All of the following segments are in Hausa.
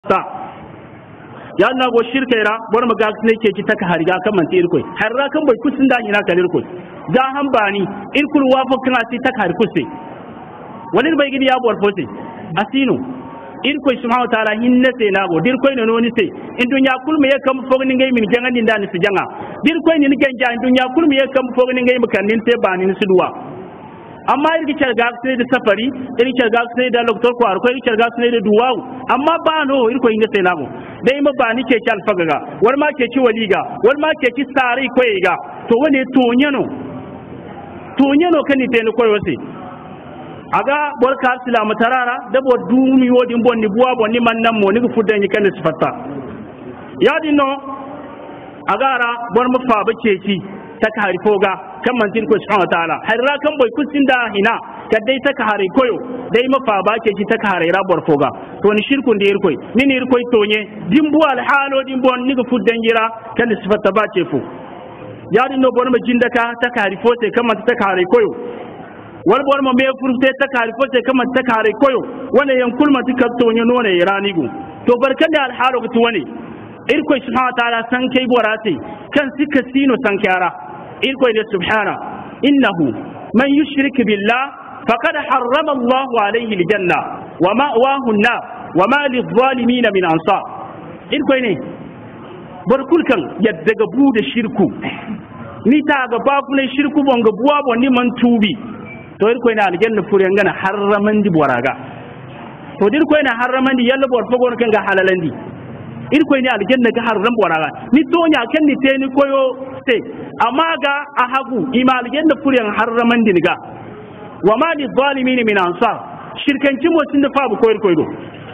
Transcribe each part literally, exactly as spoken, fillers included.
ta ya na go shirka ira bar maga ne ke ki taka hariga kan man tir koi harra kan bai kusin da ina kalir koi da han bani irkul wafo kan asi taka har kusse walin bai gidi ya bor fote asino irkoi subhanahu wa ta'ala hinne sai na go dir koi no ni sai in dunya kulmu ya kam fogni ngai min jangan din da ni sujanga dir koi ni ngai ja in dunya kulmu ya kam fogni ngai mukannin sai bani ni suduwa amma irki charga sai da safari irki charga sai da doktor ko arko irki charga sai da duwawu amma ba no irko inga sai nago dai ma ba ni ke ki alfagaga war ma ke ki waliga war ma ke ki sare ko yiga to wane to nyano to nyano kan ni teni koyo sai aga bol ka sila matarara da bo dumi wodi bonni buwa bonni man nan mo ni fudda ni kan sifatta ya dinno agara bor mu fa ba ke ki ta kari foga kan mantin ko subhanahu wa ta'ala harra kan boy kusin da hina kadai ta kare koyo dai mafa ba ke ji ta kare rabar foga to ni shirkun da irkoi ni ni irkoi tonye dimbu al halo dimbu ni ga fuddan gira kan sifata ba ce fu ya dinno bon ma jindaka ta kare fote kan man ta kare koyo wal bon ma me furte ta kare fote kan man ta kare koyo wala yan kulma tika tonye no ne iranigu to barkan da al halo to wani irkoi subhanahu wa ta'ala san kai borate kan sika sino san kyara irkoi da subhana innahu man yushrik billah faqad harrama Allahu alayhi aljanna wa ma'wahu an-nar wa ma lidh-dhalimin min ansar irkoi ne barkul kan yadda ga bu da shirku ni ta ga ba ku ne shirku bon ga buwa bon ni man tubi to irkoi na aljanna fure ngana harraman di boraga to dirkoi na harraman di yalla bor fogon kan ga halalandi irko ne aljanna ga harran boraga ni tonya kan ni te ni koyo te amma ga a hagu ima aljanna furyan harraman dinga wa ma li zalimin min ansar shirkanci mo tun da fa bu koyir koydo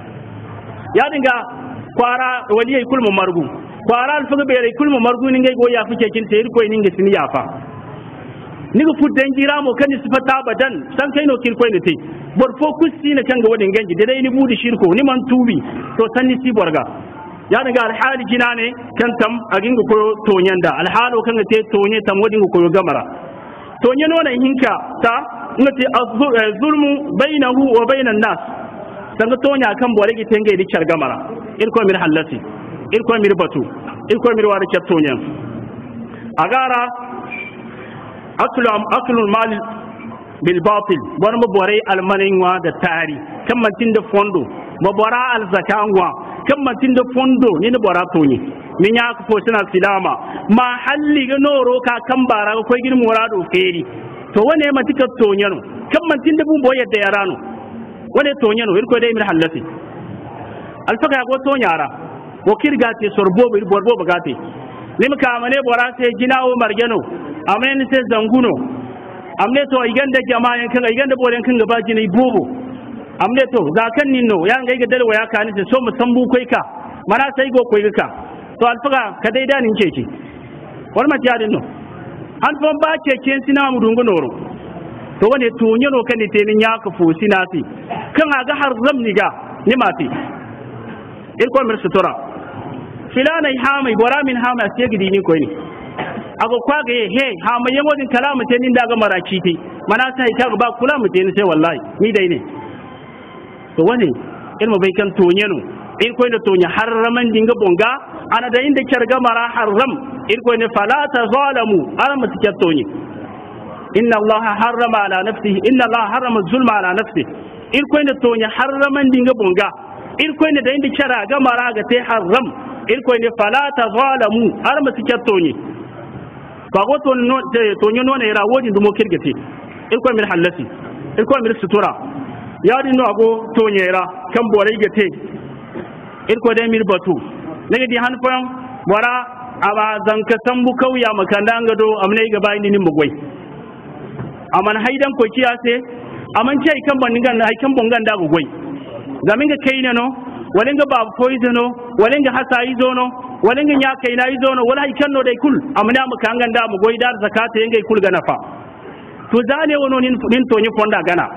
ya dinga kwara waliyai kulmu margu kwara alfaga bere kulmu margu ni ngai go ya fike kin te irko ni ngai sini yafa ni ga fuddan gira mo kan ni sifata badan san kai no kirko ni te bor fo kusi na kan ga wadin ganji da dai ni budi shirko ni man tubi to san ni si borga ya daga alhali jina ne kan tam a ginga koyo tonyen da alhalo kan te tonye tam wadin koyo gamara tonye nona hinka ta ngati zulmu bainahu wa bainan nas dan tonya kan bore gi tenge di char gamara ir ko mir halati ir ko mir batu ir ko mir wari chat tonyen agara aklu aklu mal bil batil bon mo bore al maningwa da tari kan mantin da fondo mo bora al zakangwa kan matin da fondo ni na bora tonyi min ya ko suna silama ma halli ga noro ka kan bara ko gin murado feri to wane ma tika tonyano kan matin da bun boye da yarano wane tonyano irko dai mir hallati alfaka go tonyara ko kirga te sorbo bir borbo bagate nim ka amane bora sai ginawo margeno amane ni sai zanguno amne to iganda jama'an kan iganda bolen kan gaba jini bobo amne to za kan ninno ya ngai ga dalwa ya kani se so musambu koi ka mana sai go koi ka to alfaga ka dai danin keke wal mati adin no an fon ba keke sina mu dungu noro to wane to nyano kan ni tenin ya ka fo sinasi kan aga haram ni ga ni mati il ko mir sutura filana hamai bora min hama sai gidi ni koi ni ago kwaga he hama yango din kalamu tenin daga maraki te mana sai ka ba kula mu tenin sai wallahi ni dai ne to wani ilmu bai kan tonye no in koy da tonya harraman dinga bonga ana da inda kyarga mara haram in koy ne fala ta zalamu ana mutiya tonye inna allaha harrama ala nafsihi inna allaha harrama zulma ala nafsihi in koy da tonya harraman dinga bonga in koy ne da inda kyarga mara ga te haram in koy ne fala ta zalamu ana mutiya tonye ba go to no tonye no ne ra wodi dumo kirgete in koy mir halasi in koy mir sutura yadi no ago tonyera kan bore gete irko dai mir batu nage di hanfan wara aba zanka sambu kauya makanda ngado amne ga bayini ni mugwai aman haidan ko kiyase aman ce kan baningan ai kan bongan da gugwai zamin ga kai ne no walinga ba poison no walinga hasa izo no walinga nya kai na izo no wala kan no dai kul amna makangan da mugwai da zakata yanga kul ga nafa to zane wono nin nin tonyi fonda gana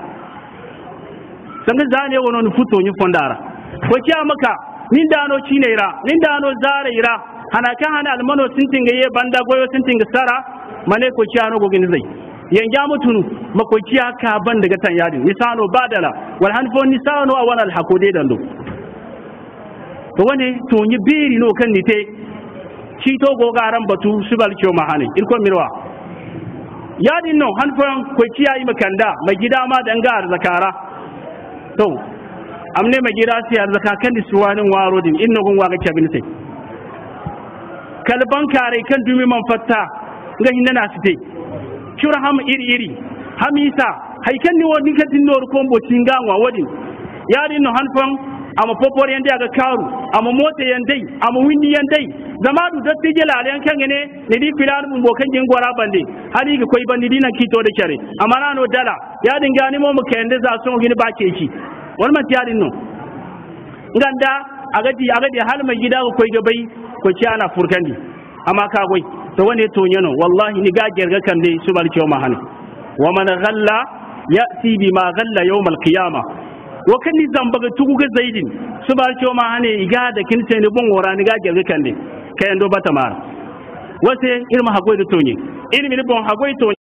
sanga zane wono ni futo ni fondara ko kiya maka nin dano cineira nin dano zareira hana kan hana almano sintinga ye banda goyo sintinga sara mane ko kiya no gogin zai yanga mutunu mako kiya ka ban daga tan yadi nisano badala wal hanfo nisano awana al hakode dando to wane to yi biri no kan nite ci to go garan batu subal kyo mahane irko mirwa yadin no hanfan ko ciyayi makanda mai gida ma danga zakara to amne mai gida sai arzaka kan disuwanin waro din inna gun waga cabin sai kalban kare kan dumi man fatta ga hinna na site kira ham iri iri hamisa haikan ni woni kan din nor kombo cinga wa wadin yadin no hanfan ama popor yande aga karu ama mota yande ama windi yande zamadu datti jelalen kan ne ne di filan mun bokan jin gora bande hali ga koi bandi dinan kito da kare amma nano dala yadin gani mo mu kende za so gini ba ke shi wani man tiyadin no nganda agadi agadi hal mai gida ko ga bai ko ci ana furkandi amma ka goi to wane to nyano wallahi ni ga gerga kan dai su balki ma hane wa man ghalla yati bima ghalla yawm al qiyamah wa kan ni zamba ga tugu ga zaidin su balki ma hane iga da kin sai ni bon wora ni ga gerga kan dai kayan do bata mara wase irma hagoi da tonye irmi ni bon hagoi to